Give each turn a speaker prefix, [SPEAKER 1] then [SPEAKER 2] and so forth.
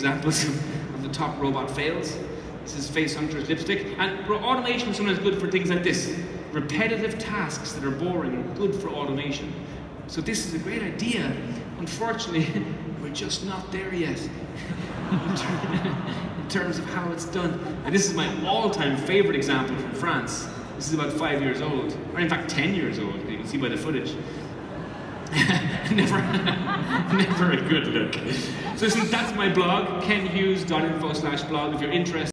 [SPEAKER 1] examples of the top robot fails. This is Face Hunter's lipstick. And automation is sometimes good for things like this. Repetitive tasks that are boring are good for automation. So this is a great idea. Unfortunately, we're just not there yet in terms of how it's done. And this is my all-time favorite example from France. This is about 5 years old, or in fact 10 years old, you can see by the footage. never a good look. So listen, that's my blog, kenhughes.info/blog, if you're interested.